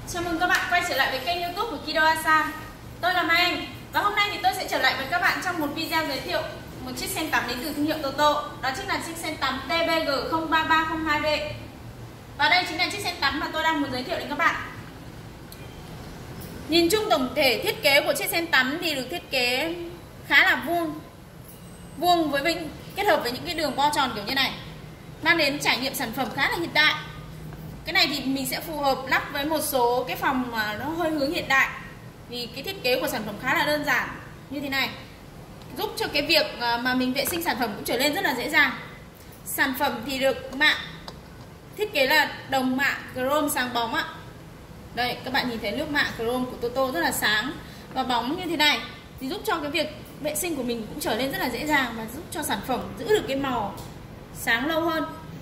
Chào mừng các bạn quay trở lại với kênh YouTube của Kido Asan. Tôi là Mai Anh và hôm nay thì tôi sẽ trở lại với các bạn trong một video giới thiệu một chiếc sen tắm đến từ thương hiệu Toto. Đó chính là chiếc sen tắm TBG03302V. Và đây chính là chiếc sen tắm mà tôi đang muốn giới thiệu đến các bạn. Nhìn chung tổng thể thiết kế của chiếc sen tắm thì được thiết kế khá là vuông với kết hợp với những cái đường bo tròn kiểu như này, mang đến trải nghiệm sản phẩm khá là hiện đại. Cái này thì mình sẽ phù hợp lắp với một số cái phòng mà nó hơi hướng hiện đại, vì cái thiết kế của sản phẩm khá là đơn giản như thế này, giúp cho cái việc mà mình vệ sinh sản phẩm cũng trở nên rất là dễ dàng. Sản phẩm thì được mạ thiết kế là đồng mạ chrome sáng bóng ạ. Đây các bạn nhìn thấy nước mạ chrome của Toto rất là sáng và bóng như thế này, thì giúp cho cái việc vệ sinh của mình cũng trở nên rất là dễ dàng và giúp cho sản phẩm giữ được cái màu sáng lâu hơn.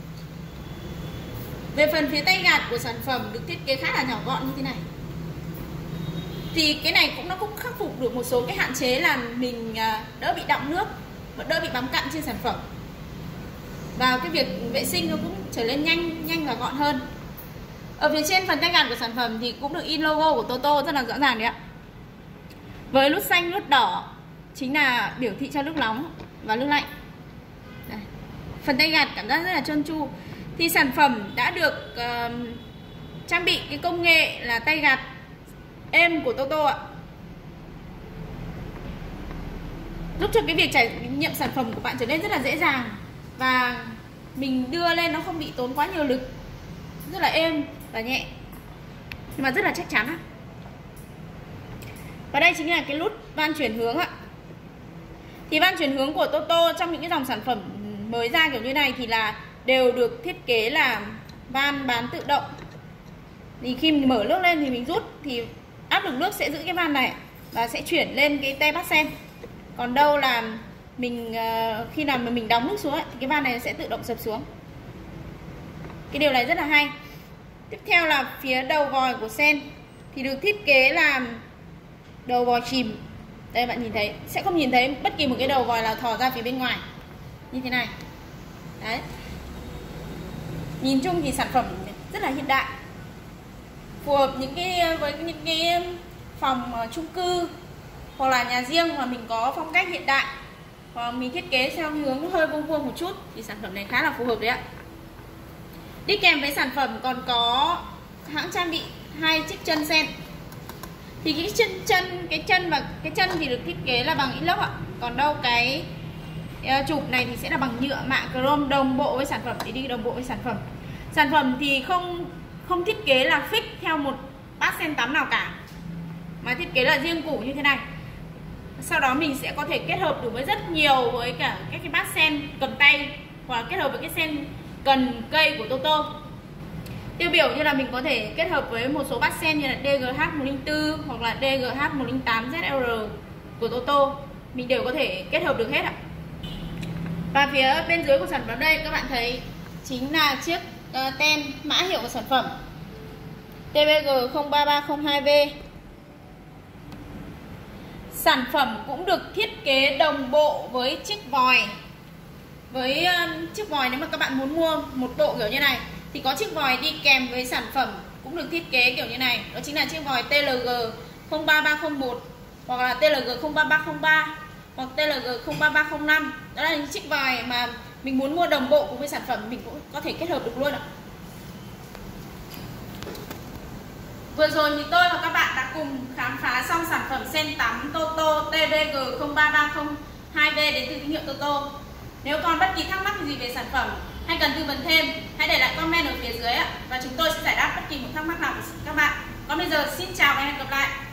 Về phần phía tay gạt của sản phẩm được thiết kế khá là nhỏ gọn như thế này, thì cái này nó cũng khắc phục được một số cái hạn chế là mình đỡ bị đọng nước và đỡ bị bám cặn trên sản phẩm, và cái việc vệ sinh nó cũng trở nên nhanh và gọn hơn. Ở phía trên phần tay gạt của sản phẩm thì cũng được in logo của Toto rất là rõ ràng đấy ạ, với nút xanh nút đỏ chính là biểu thị cho nước nóng và nước lạnh. Đây. Phần tay gạt cảm giác rất là trơn tru. Thì sản phẩm đã được trang bị cái công nghệ là tay gạt êm của Toto ạ, giúp cho cái việc trải nghiệm sản phẩm của bạn trở nên rất là dễ dàng, và mình đưa lên nó không bị tốn quá nhiều lực, rất là êm và nhẹ nhưng mà rất là chắc chắn. Và đây chính là cái nút van chuyển hướng ạ. Thì van chuyển hướng của Toto trong những cái dòng sản phẩm mới ra kiểu như này thì là đều được thiết kế là van bán tự động. Thì khi mình mở nước lên thì mình rút thì áp lực nước sẽ giữ cái van này và sẽ chuyển lên cái te bắt sen. Còn đâu là mình khi nào mà mình đóng nước xuống thì cái van này sẽ tự động sập xuống. Cái điều này rất là hay. Tiếp theo là phía đầu vòi của sen thì được thiết kế là đầu vòi chìm. Đây bạn nhìn thấy, sẽ không nhìn thấy bất kỳ một cái đầu vòi nào thò ra phía bên ngoài như thế này. Đấy. Nhìn chung thì sản phẩm rất là hiện đại, phù hợp với những cái phòng chung cư hoặc là nhà riêng mà mình có phong cách hiện đại, hoặc mình thiết kế theo hướng hơi vuông một chút thì sản phẩm này khá là phù hợp đấy ạ. Đi kèm với sản phẩm còn có hãng trang bị 2 chiếc chân sen. Thì cái chân thì được thiết kế là bằng inox ạ. Còn đâu cái chụp này thì sẽ là bằng nhựa mạ chrome đồng bộ với sản phẩm, để đi đồng bộ với sản phẩm. Sản phẩm thì không thiết kế là fix theo một bát sen tắm nào cả, mà thiết kế là riêng củ như thế này. Sau đó mình sẽ có thể kết hợp được với rất nhiều, với cả các cái bát sen cầm tay, hoặc kết hợp với cái sen cần cây của Toto. Tiêu biểu như là mình có thể kết hợp với một số bát sen như là DGH104 hoặc là DGH108ZR của Toto, mình đều có thể kết hợp được hết ạ. Và phía bên dưới của sản phẩm đây các bạn thấy chính là chiếc tem mã hiệu của sản phẩm TBG03302V. Sản phẩm cũng được thiết kế đồng bộ với chiếc vòi. Với chiếc vòi, nếu mà các bạn muốn mua một bộ kiểu như này thì có chiếc vòi đi kèm với sản phẩm cũng được thiết kế kiểu như này. Đó chính là chiếc vòi TLG03301 hoặc là TLG03303 hoặc TLG03305. Đó là những chiếc vòi mà mình muốn mua đồng bộ cùng với sản phẩm, mình cũng có thể kết hợp được luôn ạ. Vừa rồi thì tôi và các bạn đã cùng khám phá xong sản phẩm sen tắm Toto TBG03302V đến từ thương hiệu Toto. Nếu còn bất kỳ thắc mắc gì về sản phẩm hay cần tư vấn thêm, hãy để lại comment ở phía dưới ạ, và chúng tôi sẽ giải đáp bất kỳ một thắc mắc nào của các bạn. Còn bây giờ xin chào và hẹn gặp lại.